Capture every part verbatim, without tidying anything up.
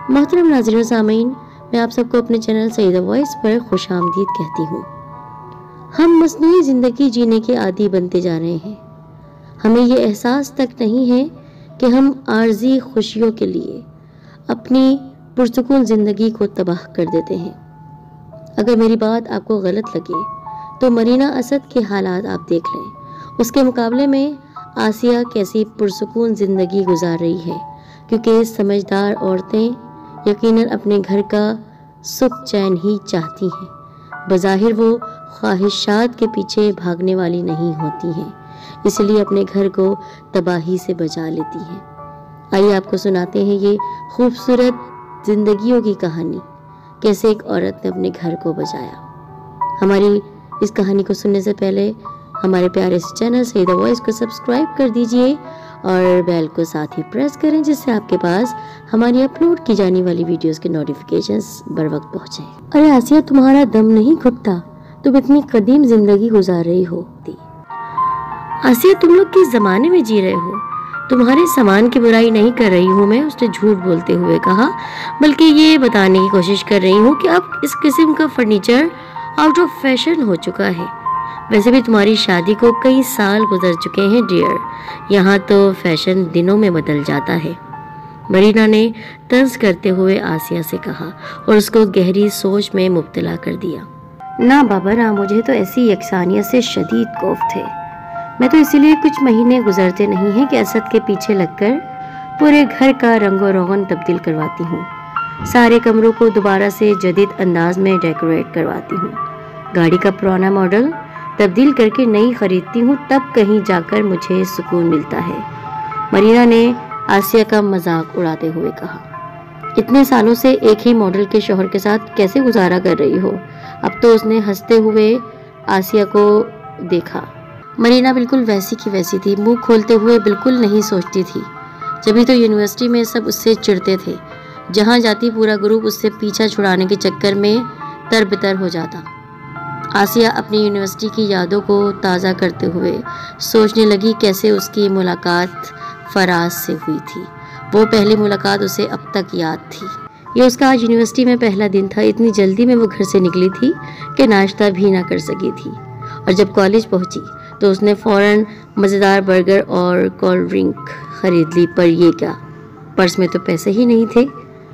محترم ناظرین و سامعین، میں آپ سب کو اپنے چینل سیدہ وائس پر خوش آمدید کہتی ہوں۔ ہم مصنوعی زندگی جینے کے عادی بنتے جا رہے ہیں۔ ہمیں یہ احساس تک نہیں ہے کہ ہم عارضی خوشیوں کے لیے اپنی پرسکون زندگی کو تباہ کر دیتے ہیں۔ اگر میری بات آپ کو غلط لگے تو مرینا اسد کے حالات آپ دیکھ لیں۔ اس کے مقابلے میں آسیہ کیسی پرسکون زندگی گزار رہی ہے، کیونکہ سمجھدار عورتیں یقیناً اپنے گھر کا سکھ چین ہی چاہتی ہیں۔ بظاہر وہ خواہشات کے پیچھے بھاگنے والی نہیں ہوتی ہیں، اس لیے اپنے گھر کو تباہی سے بچا لیتی ہیں۔ آئیے آپ کو سناتے ہیں یہ خوبصورت زندگیوں کی کہانی، کیسے ایک عورت نے اپنے گھر کو بچایا۔ ہماری اس کہانی کو سننے سے پہلے ہمارے پیارے سے چینل سیدہ وائس کو سبسکرائب کر دیجئے اور بیل کو ساتھ ہی پریس کریں، جس سے آپ کے پاس ہماری اپلوڈ کی جانے والی ویڈیوز کے نوٹیفیکیشنز بر وقت پہنچیں۔ ارے آسیہ، تمہارا دم نہیں گھٹتا، تم اتنی قدیم زندگی گزار رہی ہو۔ آسیہ، تم لوگ کس زمانے میں جی رہے ہو؟ تمہارے سامان کی برائی نہیں کر رہی ہوں میں، اس نے جھوٹ بولتے ہوئے کہا، بلکہ یہ بتانے کی کوشش کر رہی ہوں کہ اب اس قسم کا فرنیچر آؤٹ آف فیشن ہو چکا ہے۔ ویسے بھی تمہاری شادی کو کئی سال گزر چکے ہیں ڈیئر، یہاں تو فیشن دنوں میں بدل جاتا ہے۔ مرینا نے طنز کرتے ہوئے آسیہ سے کہا اور اس کو گہری سوچ میں مبتلا کر دیا۔ نہ بابا نہ، مجھے تو ایسی یکسانیت سے شدید کوفت ہے۔ میں تو اسی لیے کچھ مہینے گزرتے نہیں ہیں کہ اسد کے پیچھے لگ کر پورے گھر کا رنگ و روغن تبدیل کرواتی ہوں، سارے کمروں کو دوبارہ سے جدید انداز میں ڈیکوریٹ کرواتی ہوں، گاڑی کا پرانا ماڈل تبدیل کر کے نئی خریدتی ہوں، تب کہیں جا کر مجھے سکون ملتا ہے۔ مرینا نے آسیہ کا مذاق اڑاتے ہوئے کہا، اتنے سالوں سے ایک ہی ماڈل کے شوہر کے ساتھ کیسے گزارا کر رہی ہو؟ اب تو اس نے ہنستے ہوئے آسیہ کو دیکھا۔ مرینا بالکل ویسی کی ویسی تھی، منہ کھولتے ہوئے بالکل نہیں سوچتی تھی۔ جبھی تو یونیورسٹی میں سب اس سے چڑھتے تھے، جہاں جاتی پورا گروپ اس سے پیچھا چھڑانے کے چکر میں تربتر ہو جاتا۔ آسیہ اپنی یونیورسٹی کی یادوں کو تازہ کرتے ہوئے سوچنے لگی کیسے اس کی ملاقات فراز سے ہوئی تھی۔ وہ پہلی ملاقات اسے اب تک یاد تھی۔ یہ اس کا آج یونیورسٹی میں پہلا دن تھا۔ اتنی جلدی میں وہ گھر سے نکلی تھی کہ ناشتہ بھی نہ کر سکی تھی، اور جب کالج پہنچی تو اس نے فوراً مزیدار برگر اور کولڈ ڈرنک خرید لی۔ پر یہ کیا، پرس میں تو پیسے ہی نہیں تھے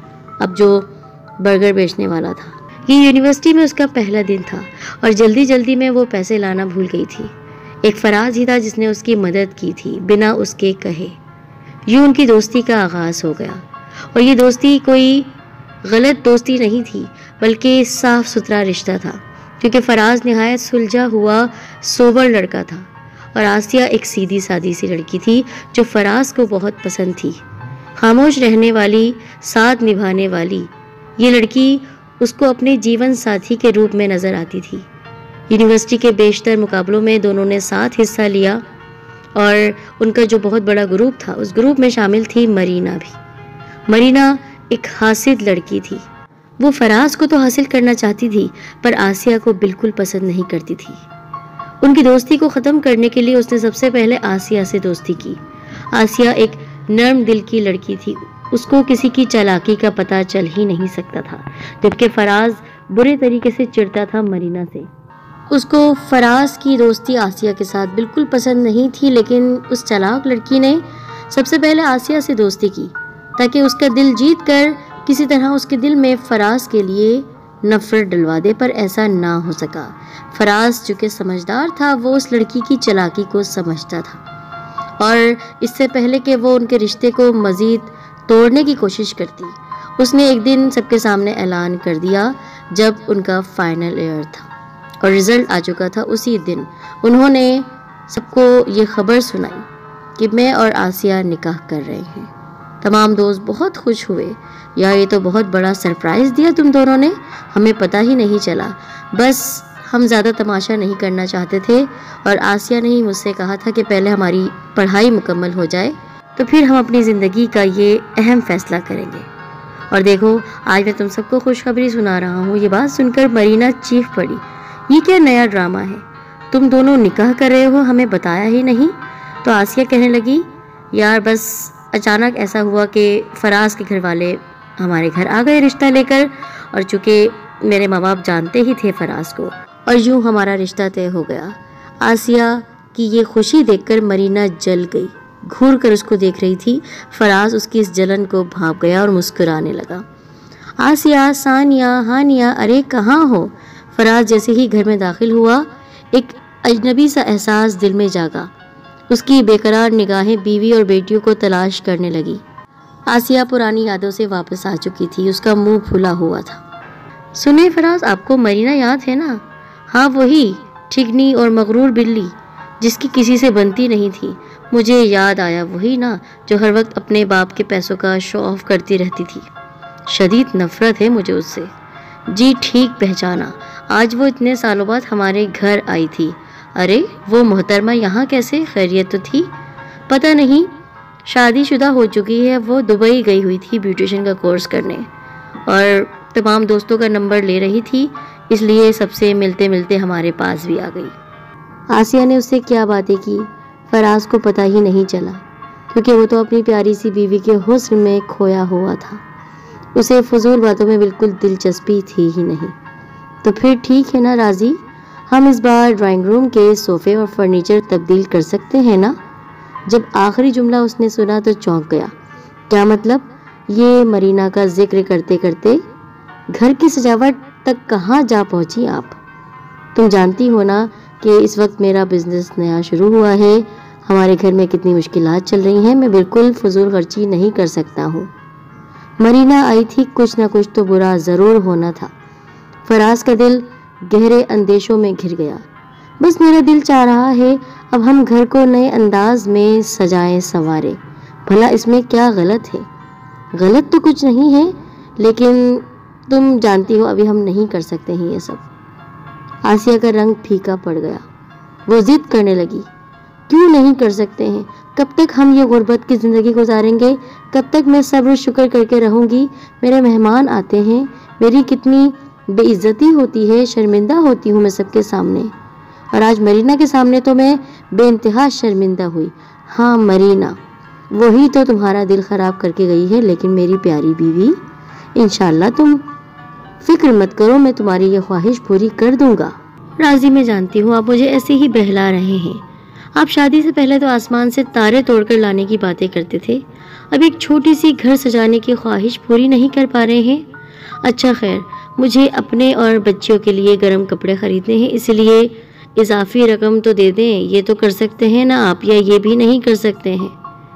اب جو برگر بیچنے والا تھا۔ یہ یونیورسٹی میں اس کا پہلا دن تھا اور جلدی جلدی میں وہ پیسے لانا بھول گئی تھی۔ ایک فراز ہی تھا جس نے اس کی مدد کی تھی بنا اس کے کہے۔ یوں ان کی دوستی کا آغاز ہو گیا، اور یہ دوستی کوئی غلط دوستی نہیں تھی بلکہ صاف ستھرا رشتہ تھا، کیونکہ فراز نہایت سلجھا ہوا سوبر لڑکا تھا اور آسیہ ایک سیدھی سادی سی لڑکی تھی جو فراز کو بہت پسند تھی۔ خاموش رہنے والی، ساتھ نبھانے والی یہ لڑکی اس کو اپنے جیون ساتھی کے روپ میں نظر آتی تھی۔ یونیورسٹی کے بیشتر مقابلوں میں دونوں نے ساتھ حصہ لیا، اور ان کا جو بہت بڑا گروپ تھا اس گروپ میں شامل تھی مرینا بھی۔ مرینا ایک حاسد لڑکی تھی۔ وہ فراز کو تو حاصل کرنا چاہتی تھی، پر آسیہ کو بالکل پسند نہیں کرتی تھی۔ ان کی دوستی کو ختم کرنے کے لیے اس نے سب سے پہلے آسیہ سے دوستی کی۔ آسیہ ایک نرم دل کی لڑکی تھی، اس کو کسی کی چالاکی کا پتہ چل ہی نہیں سکتا تھا، جبکہ فراز برے طریقے سے چڑھتا تھا مرینا سے۔ اس کو فراز کی دوستی آسیہ کے ساتھ بالکل پسند نہیں تھی، لیکن اس چالاک لڑکی نے سب سے پہلے آسیہ سے دوستی کی تاکہ اس کا دل جیت کر کسی طرح اس کے دل میں فراز کے لیے نفرت ڈلوا دے، پر ایسا نہ ہو سکا۔ فراز چونکہ سمجھدار تھا، وہ اس لڑکی کی چالاکی کو سمجھتا تھا، اور اس سے پہلے کہ وہ ان کے رشتے کو مزید توڑنے کی کوشش کرتی، اس نے ایک دن سب کے سامنے اعلان کر دیا جب ان کا فائنل ایئر تھا اور رزلٹ آ چکا تھا۔ اسی دن انہوں نے سب کو یہ خبر سنائی کہ میں اور آسیہ نکاح کر رہے ہیں۔ تمام دوست بہت خوش ہوئے، یا یہ تو بہت بڑا سرپرائز دیا تم دونوں نے، ہمیں پتہ ہی نہیں چلا، بس ہم زیادہ تماشا نہیں کرنا چاہتے تھے، اور آسیہ نے ہی مجھ سے کہا تھا کہ پہلے ہماری پڑھائی مکمل ہو جائے تو پھر ہم اپنی زندگی کا یہ اہم فیصلہ کریں گے۔ اور دیکھو آج میں تم سب کو خوشخبری سنا رہا ہوں۔ یہ بات سن کر مرینا چیخ پڑی، یہ کیا نیا ڈرامہ ہے؟ تم دونوں نکاح کر رہے ہو، ہمیں بتایا ہی نہیں؟ تو آسیہ کہنے لگی، یار بس اچانک ایسا ہوا کہ فراز کے گھر والے ہمارے گھر آ گئے رشتہ لے کر، اور چونکہ میرے ماں باپ جانتے ہی تھے فراز کو، اور یوں ہمارا رشتہ طے ہو گیا۔ آسیہ کی یہ خوشی دیکھ کر مرینا جل گئی، گھور کر اس کو دیکھ رہی تھی۔ فراز اس کی اس جلن کو بھانپ گیا اور مسکرانے لگا۔ آسیہ، ثانیہ، ہانیہ، ارے کہاں ہو؟ فراز جیسے ہی گھر میں داخل ہوا، ایک اجنبی سا احساس دل میں جاگا۔ اس کی بے قرار نگاہیں بیوی اور بیٹیوں کو تلاش کرنے لگی۔ آسیہ پرانی یادوں سے واپس آ چکی تھی، اس کا منہ پھلا ہوا تھا۔ سنیں فراز، آپ کو مرینا یاد ہے نا؟ ہاں وہی ٹھگنی اور مغرور بلی جس کی کسی سے بنتی نہیں تھی۔ مجھے یاد آیا، وہی نا جو ہر وقت اپنے باپ کے پیسوں کا شو آف کرتی رہتی تھی۔ شدید نفرت ہے مجھے اس سے۔ جی ٹھیک پہچانا، آج وہ اتنے سالوں بعد ہمارے گھر آئی تھی۔ ارے وہ محترمہ یہاں کیسے؟ خیریت تو تھی؟ پتہ نہیں، شادی شدہ ہو چکی ہے۔ وہ دبئی گئی ہوئی تھی بیوٹیشن کا کورس کرنے، اور تمام دوستوں کا نمبر لے رہی تھی، اس لیے سب سے ملتے ملتے ہمارے پاس بھی آ گئی۔ آسیہ نے اس سے کیا باتیں کی فراز کو پتہ ہی نہیں چلا، کیونکہ وہ تو اپنی پیاری سی بیوی کے حسن میں کھویا ہوا تھا۔ اسے فضول باتوں میں بالکل دلچسپی تھی ہی نہیں۔ تو پھر ٹھیک ہے نا راضی، ہم اس بار ڈرائنگ روم کے صوفے اور فرنیچر تبدیل کر سکتے ہیں نا؟ جب آخری جملہ اس نے سنا تو چونک گیا۔ کیا مطلب؟ یہ مرینا کا ذکر کرتے کرتے گھر کی سجاوٹ تک کہاں جا پہنچی آپ؟ تم جانتی ہو نا کہ اس وقت میرا بزنس نیا شروع ہوا ہے، ہمارے گھر میں کتنی مشکلات چل رہی ہیں، میں بالکل فضول خرچی نہیں کر سکتا ہوں۔ مرینا آئی تھی، کچھ نہ کچھ تو برا ضرور ہونا تھا۔ فراز کا دل گہرے اندیشوں میں گھر گیا۔ بس میرا دل چاہ رہا ہے اب ہم گھر کو نئے انداز میں سجائیں سنواریں۔ بھلا اس میں کیا غلط ہے؟ غلط تو کچھ نہیں ہے، لیکن تم جانتی ہو ابھی ہم نہیں کر سکتے ہیں یہ سب۔ آسیہ کا رنگ پھیکا پڑ گیا، وہ ضد کرنے لگی۔ کیوں نہیں کر سکتے ہیں؟ کب تک ہم یہ غربت کی زندگی گزاریں گے؟ کب تک میں صبر شکر کر کے رہوں گی؟ میرے مہمان آتے ہیں، میری کتنی بے عزتی ہوتی ہے، شرمندہ ہوتی ہوں میں سب کے سامنے، اور آج مرینا کے سامنے تو میں بے انتہا شرمندہ ہوئی۔ ہاں مرینا، وہی تو تمہارا دل خراب کر کے گئی ہے، لیکن میری پیاری بیوی، انشاءاللہ تم فکر مت کرو، میں تمہاری یہ خواہش پوری کر دوں گا۔ راضی، میں جانتی ہوں آپ مجھے ایسے ہی بہلا رہے ہیں۔ آپ شادی سے پہلے تو آسمان سے تارے توڑ کر لانے کی باتیں کرتے تھے، اب ایک چھوٹی سی گھر سجانے کی خواہش پوری نہیں کر پا رہے ہیں۔ اچھا خیر، مجھے اپنے اور بچیوں کے لیے گرم کپڑے خریدنے ہیں، اس لیے اضافی رقم تو دے دیں۔ یہ تو کر سکتے ہیں نا آپ، یا یہ بھی نہیں کر سکتے ہیں؟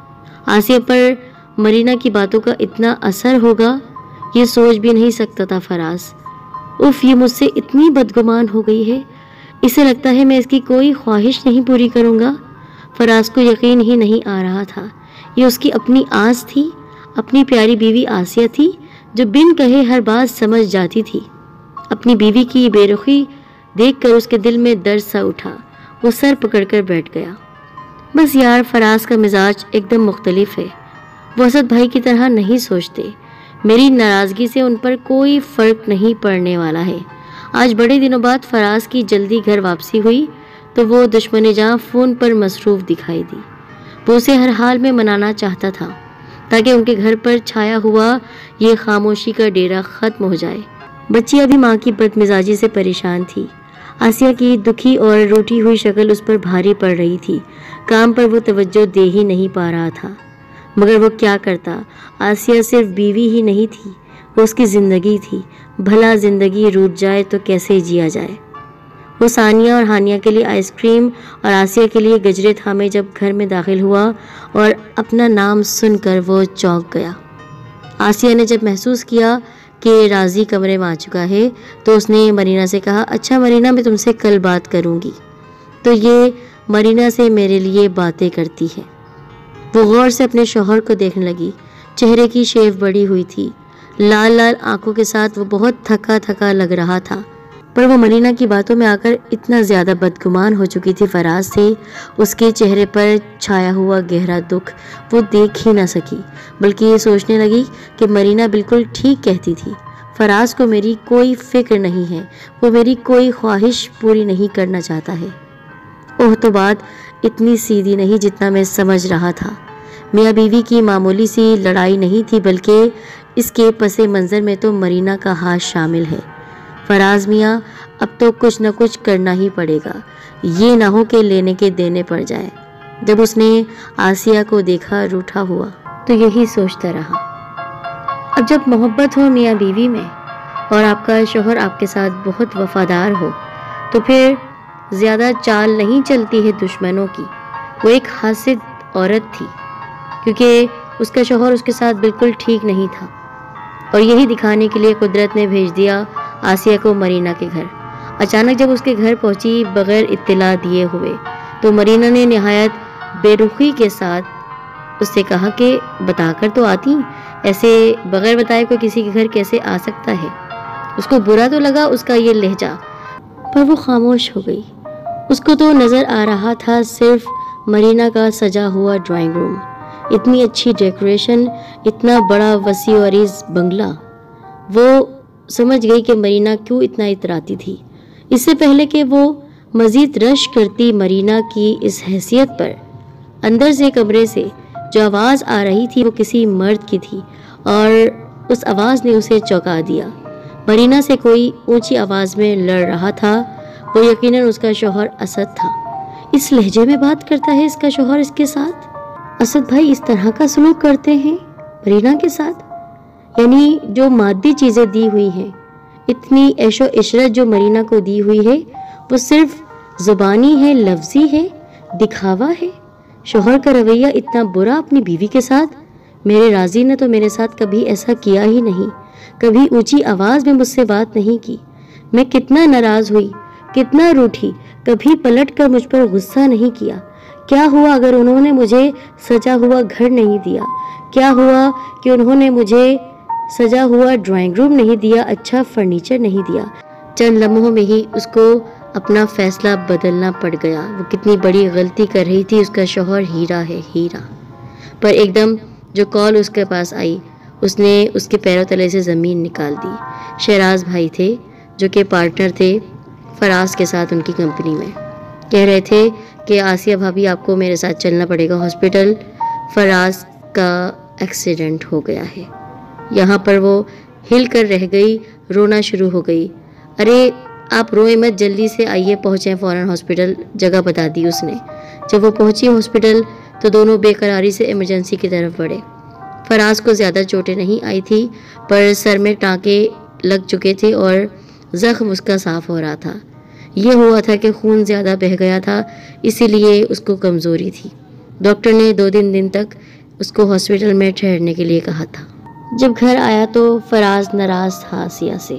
آسیہ پر مرینا کی باتوں کا اتنا اثر ہوگا یہ سوچ بھی نہیں سکتا تھا فراز۔ اف، یہ مجھ سے اتنی بدگمان ہو گئی ہے، اسے لگتا ہے میں اس کی کوئی خواہش نہیں پوری کروں گا۔ فراز کو یقین ہی نہیں آ رہا تھا، یہ اس کی اپنی آس تھی، اپنی پیاری بیوی آسیہ تھی جو بن کہے ہر بات سمجھ جاتی تھی۔ اپنی بیوی کی بے رخی دیکھ کر اس کے دل میں درد سا اٹھا، وہ سر پکڑ کر بیٹھ گیا۔ بس یار، فراز کا مزاج ایک دم مختلف ہے، وہ اسد بھائی کی طرح نہیں سوچتے۔ میری ناراضگی سے ان پر کوئی فرق نہیں پڑنے والا ہے۔ آج بڑے دنوں بعد فراز کی جلدی گھر واپسی ہوئی تو وہ دشمن جاں فون پر مصروف دکھائی دی۔ وہ اسے ہر حال میں منانا چاہتا تھا تاکہ ان کے گھر پر چھایا ہوا یہ خاموشی کا ڈیرا ختم ہو جائے۔ بچی ابھی ماں کی بد مزاجی سے پریشان تھی۔ آسیہ کی دکھی اور روٹھی ہوئی شکل اس پر بھاری پڑ رہی تھی، کام پر وہ توجہ دے ہی نہیں پا رہا تھا، مگر وہ کیا کرتا؟ آسیہ صرف بیوی ہی نہیں تھی، وہ اس کی زندگی تھی۔ بھلا زندگی روٹ جائے تو کیسے جیا جائے؟ وہ ثانیہ اور ہانیہ کے لیے آئس کریم اور آسیہ کے لیے گجرے تھامے جب گھر میں داخل ہوا اور اپنا نام سن کر وہ چونک گیا۔ آسیہ نے جب محسوس کیا کہ راضی کمرے میں آ چکا ہے تو اس نے مرینا سے کہا، اچھا مرینا، میں تم سے کل بات کروں گی۔ تو یہ مرینا سے میرے لیے باتیں کرتی ہے۔ وہ غور سے اپنے شوہر کو دیکھنے لگی، چہرے کی شیو بڑی ہوئی تھی، لال لال آنکھوں کے ساتھ وہ بہت تھکا تھکا لگ رہا تھا، پر وہ مرینا کی باتوں میں آ کر اتنا زیادہ بدگمان ہو چکی تھی فراز سے، اس کے چہرے پر چھایا ہوا گہرا دکھ وہ دیکھ ہی نہ سکی، بلکہ یہ سوچنے لگی کہ مرینا بالکل ٹھیک کہتی تھی، فراز کو میری کوئی فکر نہیں ہے، وہ میری کوئی خواہش پوری نہیں کرنا چاہتا ہے۔ اوہ، تو بات اتنی سیدھی نہیں جتنا میں سمجھ رہا تھا۔ میاں بیوی کی معمولی سی لڑائی نہیں تھی، بلکہ اس کے پس منظر میں تو مرینا کا ہاتھ شامل ہے۔ فراز میاں اب تو کچھ نہ کچھ کرنا ہی پڑے گا، یہ نہ ہو کہ لینے کے دینے پڑ جائے۔ جب اس نے آسیہ کو دیکھا روٹھا ہوا تو یہی سوچتا رہا، اب جب محبت ہو میاں بیوی میں اور آپ کا شوہر آپ کے ساتھ بہت وفادار ہو تو پھر زیادہ چال نہیں چلتی ہے دشمنوں کی۔ وہ ایک حاسد عورت تھی کیونکہ اس کا شوہر اس کے ساتھ بالکل ٹھیک نہیں تھا، اور یہی دکھانے کے لیے قدرت نے بھیج دیا آسیہ کو مرینا کے گھر۔ اچانک جب اس کے گھر پہنچی بغیر اطلاع دیے ہوئے تو مرینا نے نہایت بے رخی کے ساتھ اس سے کہا کہ بتا کر تو آتی، ایسے بغیر بتائے کوئی کسی کے گھر کیسے آ سکتا ہے۔ اس کو برا تو لگا اس کا یہ لہجہ، پر وہ خاموش ہو گئی۔ اس کو تو نظر آ رہا تھا صرف مرینا کا سجا ہوا ڈرائنگ روم، اتنی اچھی ڈیکوریشن، اتنا بڑا وسیع و عریض بنگلہ۔ وہ سمجھ گئی کہ مرینا کیوں اتنا اتراتی تھی۔ اس سے پہلے کہ وہ مزید رش کرتی مرینا کی اس حیثیت پر، اندر سے کمرے سے جو آواز آ رہی تھی وہ کسی مرد کی تھی، اور اس آواز نے اسے چونکا دیا۔ مرینا سے کوئی اونچی آواز میں لڑ رہا تھا، وہ یقیناً اس کا شوہر اسد تھا۔ اس لہجے میں بات کرتا ہے اس کا شوہر اس کے ساتھ؟ اسد بھائی اس طرح کا سلوک کرتے ہیں مرینا کے ساتھ؟ یعنی جو مادی چیزیں دی ہوئی ہیں، اتنی عیش و عشرت جو مرینا کو دی ہوئی ہے، وہ صرف زبانی ہے، لفظی ہے، دکھاوا ہے۔ شوہر کا رویہ اتنا برا اپنی بیوی کے ساتھ؟ میرے راضی نے تو میرے ساتھ کبھی ایسا کیا ہی نہیں، کبھی اونچی آواز میں مجھ سے بات نہیں کی۔ میں کتنا ناراض ہوئی، کتنا روٹھی، کبھی پلٹ کر مجھ پر غصہ نہیں کیا۔ کیا ہوا اگر انہوں نے مجھے سجا ہوا گھر نہیں دیا؟ کیا ہوا کہ انہوں نے مجھے سجا ہوا ڈرائنگ روم نہیں دیا، اچھا فرنیچر نہیں دیا؟ چند لمحوں میں ہی اس کو اپنا فیصلہ بدلنا پڑ گیا۔ وہ کتنی بڑی غلطی کر رہی تھی، اس کا شوہر ہیرا ہے، ہیرا۔ پر ایک دم جو کال اس کے پاس آئی، اس نے اس کے پیروں تلے سے زمین نکال دی۔ شہراز بھائی تھے جو کہ پارٹنر تھے فراز کے ساتھ ان کی کمپنی میں، کہہ رہے تھے کہ آسیہ بھابی آپ کو میرے ساتھ چلنا پڑے گا ہاسپٹل، فراز کا ایکسیڈنٹ ہو گیا ہے۔ یہاں پر وہ ہل کر رہ گئی، رونا شروع ہو گئی۔ ارے آپ روئے مت، جلدی سے آئیے، پہنچیں فوراً ہاسپٹل، جگہ بتا دی اس نے۔ جب وہ پہنچی ہاسپٹل تو دونوں بے قراری سے ایمرجنسی کی طرف بڑھے۔ فراز کو زیادہ چوٹیں نہیں آئی تھی، پر سر میں ٹانکے لگ چکے تھے اور زخم اس کا صاف ہو رہا تھا۔ یہ ہوا تھا کہ خون زیادہ بہہ گیا تھا، اسی لیے اس کو کمزوری تھی۔ ڈاکٹر نے دو دن دن تک اس کو ہاسپٹل میں ٹھہرنے کے لیے کہا تھا۔ جب گھر آیا تو فراز ناراض تھا آسیہ سے۔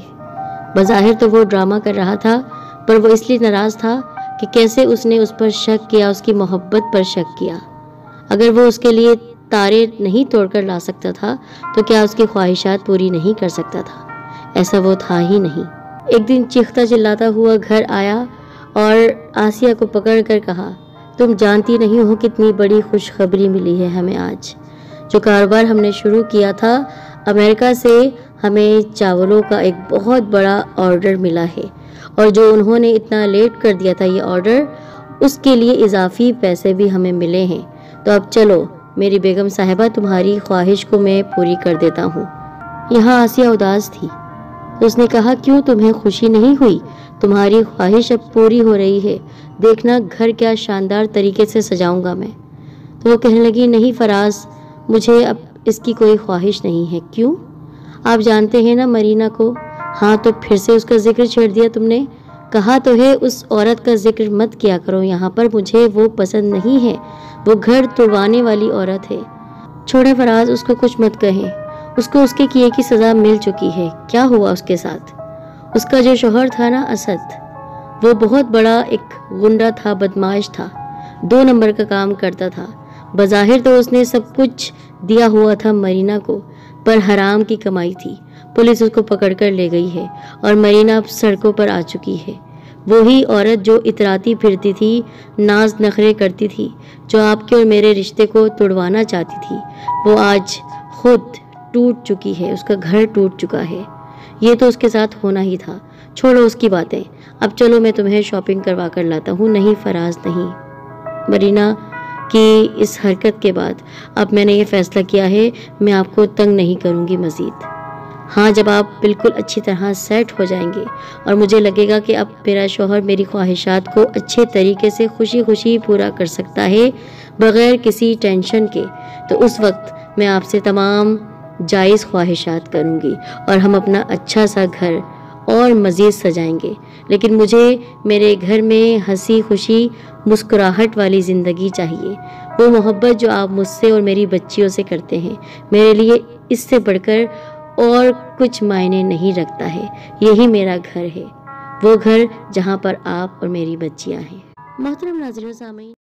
بظاہر تو وہ ڈرامہ کر رہا تھا، پر وہ اس لیے ناراض تھا کہ کیسے اس نے اس پر شک کیا، اس کی محبت پر شک کیا۔ اگر وہ اس کے لیے تارے نہیں توڑ کر لا سکتا تھا تو کیا اس کی خواہشات پوری نہیں کر سکتا تھا؟ ایسا وہ تھا ہی نہیں۔ ایک دن چیختا چلاتا ہوا گھر آیا اور آسیہ کو پکڑ کر کہا، تم جانتی نہیں ہو کتنی بڑی خوشخبری ملی ہے ہمیں آج۔ جو کاروبار ہم نے شروع کیا تھا، امریکہ سے ہمیں چاولوں کا ایک بہت بڑا آرڈر ملا ہے، اور جو انہوں نے اتنا لیٹ کر دیا تھا یہ آرڈر، اس کے لیے اضافی پیسے بھی ہمیں ملے ہیں۔ تو اب چلو میری بیگم صاحبہ، تمہاری خواہش کو میں پوری کر دیتا ہوں۔ یہاں آسیہ اداس تھی۔ اس نے کہا، کیوں تمہیں خوشی نہیں ہوئی؟ تمہاری خواہش اب پوری ہو رہی ہے، دیکھنا گھر کیا شاندار طریقے سے سجاؤں گا میں۔ تو وہ کہنے لگی، نہیں فراز، مجھے اب اس کی کوئی خواہش نہیں ہے۔ کیوں؟ آپ جانتے ہیں نا مرینا کو۔ ہاں تو پھر سے اس کا ذکر چھیڑ دیا تم نے۔ کہا تو ہے اس عورت کا ذکر مت کیا کرو یہاں پر، مجھے وہ پسند نہیں ہے، وہ گھر توڑوانے والی عورت ہے۔ چھوڑے فراز، اس کو کچھ مت کہیں، اس کو اس کے کیے کی سزا مل چکی ہے۔ کیا ہوا اس کے ساتھ؟ اس کا جو شوہر تھا نا اسد، وہ بہت بڑا ایک غنڈہ تھا، بدماش تھا، دو نمبر کا کام کرتا تھا۔ بظاہر تو اس نے سب کچھ دیا ہوا تھا مرینا کو، پر حرام کی کمائی تھی۔ پولیس اس کو پکڑ کر لے گئی ہے اور مرینا اب سڑکوں پر آ چکی ہے۔ وہی عورت جو اتراتی پھرتی تھی، ناز نخرے کرتی تھی، جو آپ کے اور میرے رشتے کو توڑوانا چاہتی تھی، وہ آج خود ٹوٹ چکی ہے، اس کا گھر ٹوٹ چکا ہے۔ یہ تو اس کے ساتھ ہونا ہی تھا۔ چھوڑو اس کی باتیں، اب چلو میں تمہیں شاپنگ کروا کر لاتا ہوں۔ نہیں فراز نہیں۔ مرینا کہ اس حرکت کے بعد اب میں نے یہ فیصلہ کیا ہے میں آپ کو تنگ نہیں کروں گی مزید۔ ہاں، جب آپ بالکل اچھی طرح سیٹ ہو جائیں گے اور مجھے لگے گا کہ اب میرا شوہر میری خواہشات کو اچھے طریقے سے خوشی خوشی پورا کر سکتا ہے بغیر کسی ٹینشن کے، تو اس وقت میں آپ سے تمام جائز خواہشات کروں گی اور ہم اپنا اچھا سا گھر اور مزید سجائیں گے۔ لیکن مجھے میرے گھر میں ہنسی خوشی مسکراہٹ والی زندگی چاہیے، وہ محبت جو آپ مجھ سے اور میری بچیوں سے کرتے ہیں۔ میرے لیے اس سے بڑھ کر اور کچھ معنی نہیں رکھتا ہے۔ یہی میرا گھر ہے، وہ گھر جہاں پر آپ اور میری بچیاں ہیں۔ محترم ناظرین و سامعین،